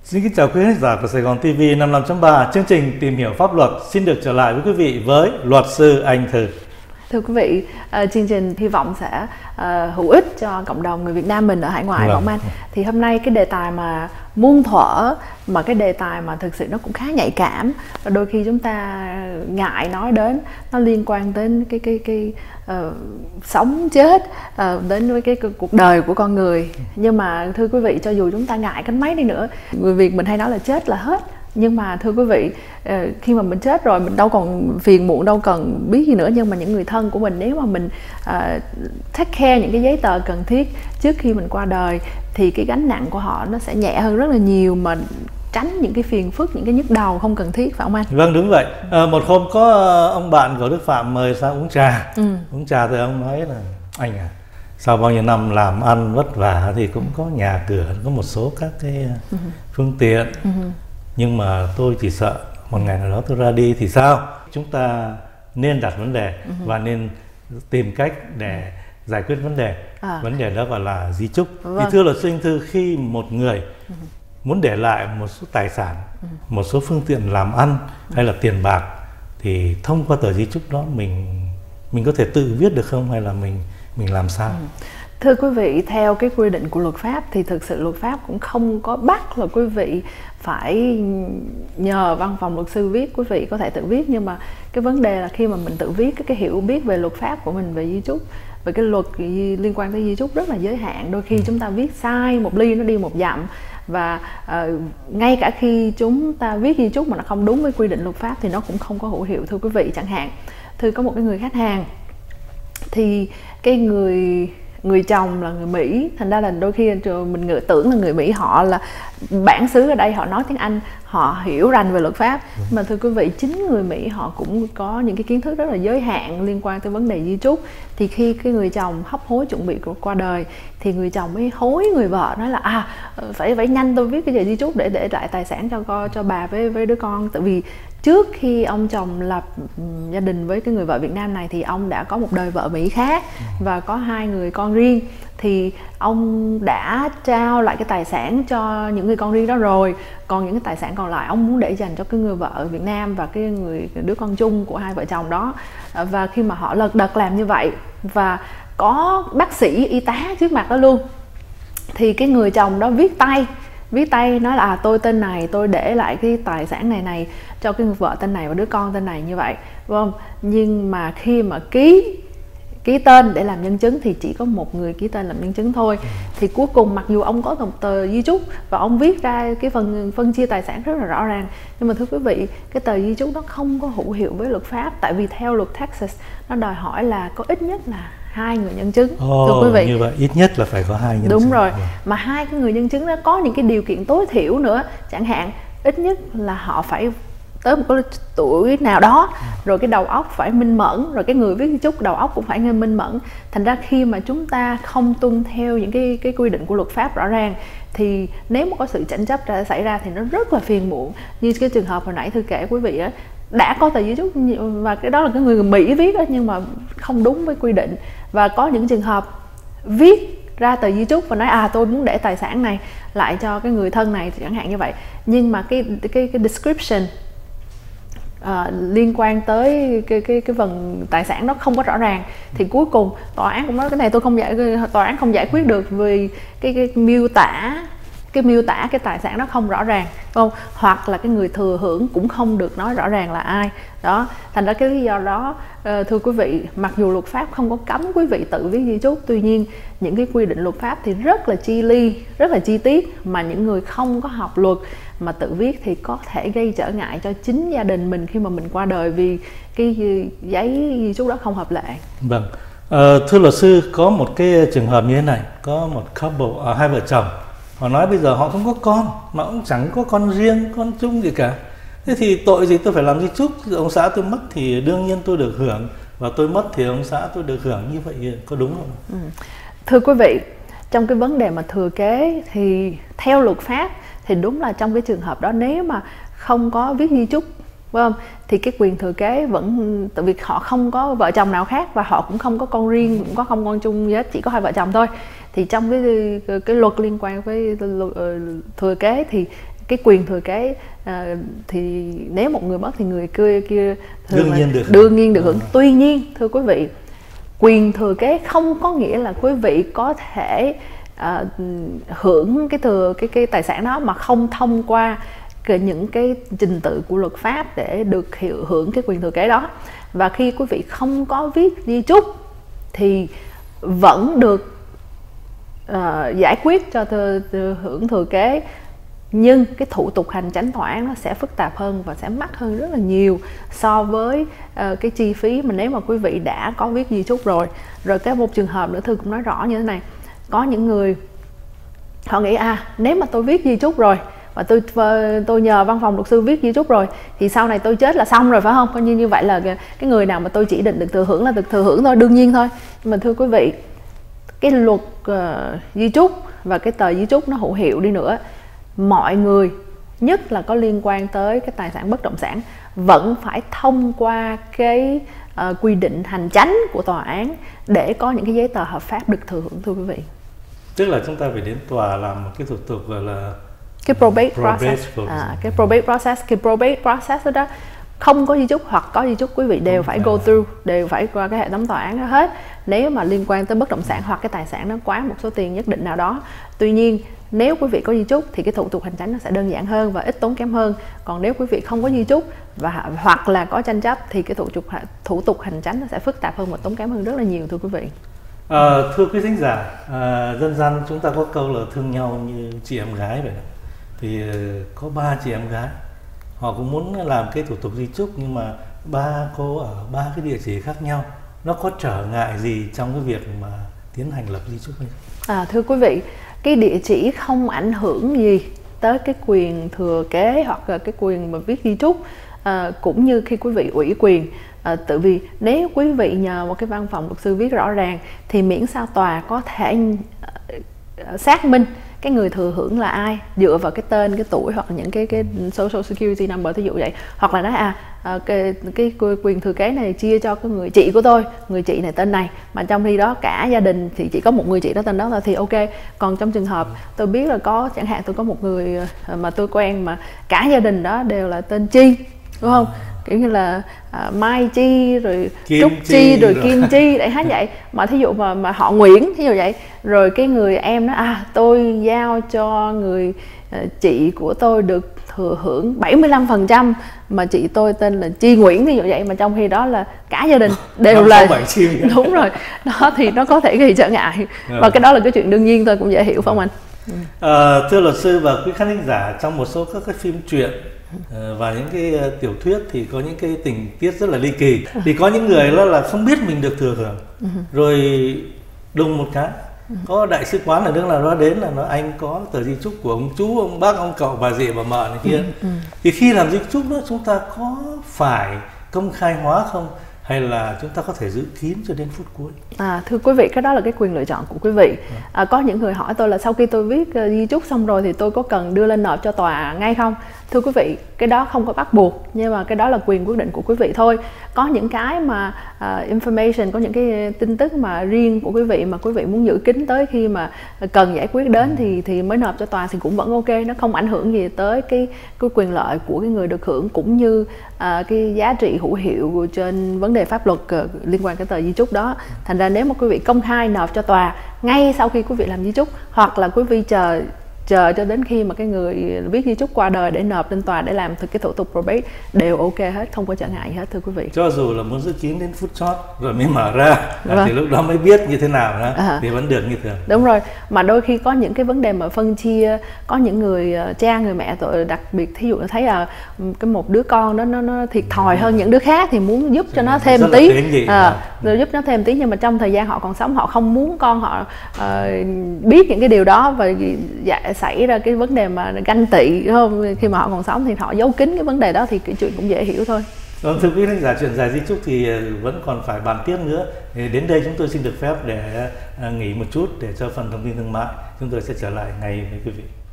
Xin kính chào quý khán giả của Sài Gòn TV 55.3. Chương trình Tìm hiểu pháp luật xin được trở lại với quý vị với luật sư Anh Thư. Thưa quý vị, chương trình hy vọng sẽ hữu ích cho cộng đồng người Việt Nam mình ở hải ngoại, Ngọc Anh. Thì hôm nay cái đề tài mà muôn thuở, mà cái đề tài mà thực sự nó cũng khá nhạy cảm và đôi khi chúng ta ngại nói đến, nó liên quan đến cái sống chết, đến với cái cuộc đời của con người. Nhưng mà thưa quý vị, cho dù chúng ta ngại cách mấy đi nữa, người Việt mình hay nói là chết là hết. Nhưng mà thưa quý vị, khi mà mình chết rồi mình đâu còn phiền muộn, đâu cần biết gì nữa. Nhưng mà những người thân của mình, nếu mà mình take care những cái giấy tờ cần thiết trước khi mình qua đời, thì cái gánh nặng của họ nó sẽ nhẹ hơn rất là nhiều, mà tránh những cái phiền phức, những cái nhức đầu không cần thiết, phải không anh? Vâng, đúng vậy. Một hôm có ông bạn của Đức Phạm mời sang uống trà. Uống trà thì ông nói là: anh à, sau bao nhiêu năm làm ăn vất vả thì cũng có nhà cửa, có một số các cái phương tiện, nhưng mà tôi chỉ sợ một ngày nào đó tôi ra đi thì sao? Chúng ta nên đặt vấn đề và nên tìm cách để giải quyết vấn đề. Vấn đề đó gọi là di chúc. Thì thưa luật sư Anh Thư, khi một người muốn để lại một số tài sản, một số phương tiện làm ăn hay là tiền bạc, thì thông qua tờ di chúc đó mình có thể tự viết được không, hay là mình làm sao? Thưa quý vị, theo cái quy định của luật pháp thì thực sự luật pháp cũng không có bắt là quý vị phải nhờ văn phòng luật sư viết, quý vị có thể tự viết. Nhưng mà cái vấn đề là khi mà mình tự viết, cái hiểu biết về luật pháp của mình về di chúc, về cái luật liên quan tới di chúc rất là giới hạn. Đôi khi chúng ta viết sai một ly nó đi một dặm. Và ngay cả khi chúng ta viết di chúc mà nó không đúng với quy định luật pháp thì nó cũng không có hữu hiệu. Thưa quý vị, chẳng hạn Thư có một cái người khách hàng, thì cái người chồng là người Mỹ, thành ra là đôi khi mình tưởng là người Mỹ họ là bản xứ ở đây, họ nói tiếng Anh, họ hiểu rành về luật pháp. Mà thưa quý vị, chính người Mỹ họ cũng có những cái kiến thức rất là giới hạn liên quan tới vấn đề di chúc. Thì khi cái người chồng hấp hối chuẩn bị qua đời, thì người chồng mới hối người vợ, nói là phải nhanh tôi viết cái di chúc để lại tài sản cho bà với đứa con. Tại vì trước khi ông chồng lập gia đình với cái người vợ Việt Nam này thì ông đã có một đời vợ Mỹ khác và có 2 người con riêng. Thì ông đã trao lại cái tài sản cho những người con riêng đó rồi, còn những cái tài sản còn lại ông muốn để dành cho cái người vợ ở Việt Nam và cái đứa con chung của hai vợ chồng đó. Và khi mà họ lật đật làm như vậy và có bác sĩ y tá trước mặt đó luôn, thì cái người chồng đó viết tay nói là tôi tên này, tôi để lại cái tài sản này cho cái người vợ tên này và đứa con tên này, như vậy, đúng không? Nhưng mà khi mà ký tên để làm nhân chứng thì chỉ có một người ký tên làm nhân chứng thôi. Thì cuối cùng mặc dù ông có một tờ di chúc và ông viết ra cái phần phân chia tài sản rất là rõ ràng, nhưng mà thưa quý vị, cái tờ di chúc nó không có hữu hiệu với luật pháp. Tại vì theo luật Texas nó đòi hỏi là có ít nhất là 2 người nhân chứng. Thưa quý vị, như vậy ít nhất là phải có 2 nhân chứng. Đúng rồi. Mà 2 cái người nhân chứng đó có những cái điều kiện tối thiểu nữa, chẳng hạn ít nhất là họ phải tới một cái tuổi nào đó, rồi cái đầu óc phải minh mẫn, rồi cái người viết di chúc đầu óc cũng phải minh mẫn. Thành ra khi mà chúng ta không tuân theo những cái quy định của luật pháp rõ ràng, thì nếu mà có sự tranh chấp xảy ra thì nó rất là phiền muộn. Như cái trường hợp hồi nãy Thư kể quý vị á, đã có tờ di chúc và cái đó là cái người Mỹ viết đó, nhưng mà không đúng với quy định. Và có những trường hợp viết ra tờ di chúc và nói tôi muốn để tài sản này lại cho cái người thân này, chẳng hạn như vậy, nhưng mà cái description liên quan tới cái phần tài sản đó không có rõ ràng, thì cuối cùng tòa án cũng nói cái này tòa án không giải quyết được vì cái miêu tả cái tài sản đó không rõ ràng, không? Hoặc là cái người thừa hưởng cũng không được nói rõ ràng là ai đó. Thành ra cái lý do đó, thưa quý vị, mặc dù luật pháp không có cấm quý vị tự viết di chúc, tuy nhiên những cái quy định luật pháp thì rất là chi tiết, mà những người không có học luật mà tự viết thì có thể gây trở ngại cho chính gia đình mình khi mà mình qua đời, vì cái giấy di chúc đó không hợp lệ. Vâng. Thưa luật sư, có một cái trường hợp như thế này, có một couple, 2 vợ chồng, họ nói bây giờ họ không có con, mà cũng chẳng có con riêng, con chung gì cả. Thế thì tội gì tôi phải làm di chúc? Ông xã tôi mất thì đương nhiên tôi được hưởng, và tôi mất thì ông xã tôi được hưởng, như vậy có đúng không? Thưa quý vị, trong cái vấn đề mà thừa kế thì theo luật pháp thì đúng là trong cái trường hợp đó, nếu mà không có viết di chúc, phải không, thì cái quyền thừa kế vẫn, tại vì họ không có vợ chồng nào khác và họ cũng không có con riêng, cũng không con chung gì hết, chỉ có 2 vợ chồng thôi. Thì trong cái luật liên quan với thừa kế thì cái quyền thừa kế thì nếu một người mất thì người kia đương nhiên được hưởng. Tuy nhiên thưa quý vị, quyền thừa kế không có nghĩa là quý vị có thể hưởng cái tài sản đó mà không thông qua những cái trình tự của luật pháp để được hưởng cái quyền thừa kế đó. Và khi quý vị không có viết di chúc thì vẫn được giải quyết cho hưởng thừa kế, nhưng cái thủ tục hành chánh tòa án nó sẽ phức tạp hơn và sẽ mắc hơn rất là nhiều so với cái chi phí mà nếu mà quý vị đã có viết di chúc rồi. Rồi cái một trường hợp nữa Thư cũng nói rõ như thế này, có những người họ nghĩ nếu mà tôi viết di chúc rồi và tôi nhờ văn phòng luật sư viết di chúc rồi thì sau này tôi chết là xong rồi, phải không? Coi như vậy là cái người nào mà tôi chỉ định được thừa hưởng là được thừa hưởng thôi, đương nhiên thôi. Nhưng mà thưa quý vị, cái luật di chúc và cái tờ di chúc nó hữu hiệu đi nữa, mọi người, nhất là có liên quan tới cái tài sản bất động sản, vẫn phải thông qua cái quy định hành chánh của tòa án để có những cái giấy tờ hợp pháp được thừa hưởng, thưa quý vị. Tức là chúng ta phải đến tòa làm một cái thủ tục gọi là cái probate process. Cái probate process đó không có di chúc hoặc có di chúc, quý vị đều phải go through, đều phải qua cái hệ thống tòa án đó hết, nếu mà liên quan tới bất động sản hoặc cái tài sản nó quá một số tiền nhất định nào đó. Tuy nhiên nếu quý vị có di chúc thì cái thủ tục hành chánh nó sẽ đơn giản hơn và ít tốn kém hơn. Còn nếu quý vị không có di chúc hoặc là có tranh chấp thì cái thủ tục hành chánh nó sẽ phức tạp hơn và tốn kém hơn rất là nhiều, thưa quý vị. Thưa quý thính giả, dân gian chúng ta có câu là thương nhau như chị em gái vậy đó. Thì có 3 chị em gái, họ cũng muốn làm cái thủ tục di chúc, nhưng mà 3 cô ở 3 cái địa chỉ khác nhau, nó có trở ngại gì trong cái việc mà tiến hành lập di chúc hay? Thưa quý vị, cái địa chỉ không ảnh hưởng gì tới cái quyền thừa kế hoặc là cái quyền mà viết di chúc, cũng như khi quý vị ủy quyền. Tự vì nếu quý vị nhờ một cái văn phòng luật sư viết rõ ràng thì miễn sao tòa có thể xác minh cái người thừa hưởng là ai dựa vào cái tên, cái tuổi hoặc là những cái social security number, thí dụ vậy, hoặc là nói cái quyền thừa kế này chia cho cái người chị của tôi, người chị này tên này, mà trong khi đó cả gia đình thì chỉ có một người chị đó tên đó thôi thì ok. Còn trong trường hợp tôi biết là có, chẳng hạn tôi có một người mà tôi quen mà cả gia đình đó đều là tên Chi, đúng không? Kiểu như là Mai Chi rồi Trúc Chi rồi Kim Chi để hát vậy, mà thí dụ mà họ Nguyễn thí dụ vậy, rồi cái người em nói tôi giao cho người chị của tôi được thừa hưởng 75% mà chị tôi tên là Chi Nguyễn thí dụ vậy, mà trong khi đó là cả gia đình đều là đúng rồi đó, thì nó có thể gây trở ngại và cái đó là cái chuyện đương nhiên thôi, cũng dễ hiểu phải không anh? Thưa luật sư và quý khán thính giả, trong một số các cái phim truyện và những cái tiểu thuyết thì có những cái tình tiết rất là ly kỳ. Thì có những người đó là không biết mình được thừa hưởng, rồi đùng một cái có đại sứ quán ở nước nào đó đến là nói anh có tờ di chúc của ông chú, ông bác, ông cậu, bà dì, bà mợ này kia. Thì khi làm di chúc đó chúng ta có phải công khai hóa không? Hay là chúng ta có thể giữ kín cho đến phút cuối? Thưa quý vị, cái đó là cái quyền lựa chọn của quý vị. Có những người hỏi tôi là sau khi tôi viết di chúc xong rồi thì tôi có cần đưa lên nộp cho tòa ngay không? Thưa quý vị, cái đó không có bắt buộc, nhưng mà cái đó là quyền quyết định của quý vị thôi. Có những cái mà information, có những cái tin tức mà riêng của quý vị mà quý vị muốn giữ kín tới khi mà cần giải quyết đến thì mới nộp cho tòa thì cũng vẫn ok, nó không ảnh hưởng gì tới cái quyền lợi của cái người được hưởng, cũng như cái giá trị hữu hiệu trên vấn đề pháp luật liên quan cái tờ di chúc đó. Thành ra nếu mà quý vị công khai nộp cho tòa ngay sau khi quý vị làm di chúc, hoặc là quý vị chờ cho đến khi mà cái người viết di chúc qua đời để nộp lên tòa để làm cái thủ tục probate đều ok hết, không có trở ngại hết, thưa quý vị. Cho dù là muốn giữ kín đến phút chót rồi mới mở ra thì lúc đó mới biết như thế nào đó thì vẫn được như thường. Đúng rồi, mà đôi khi có những cái vấn đề mà phân chia, có những người cha, người mẹ tội đặc biệt, thí dụ thấy là cái một đứa con đó nó thiệt thòi hơn những đứa khác thì muốn giúp cho nó thêm tí, rồi giúp nó thêm tí, nhưng mà trong thời gian họ còn sống họ không muốn con họ biết những cái điều đó và xảy ra cái vấn đề mà ganh tị, đúng không? Khi mà họ còn sống thì họ giấu kín cái vấn đề đó, thì cái chuyện cũng dễ hiểu thôi. Thưa quý khán giả, chuyện dài di chúc thì vẫn còn phải bàn tiếp nữa. Thì đến đây chúng tôi xin được phép để nghỉ một chút để cho phần thông tin thương mại. Chúng tôi sẽ trở lại ngay với quý vị.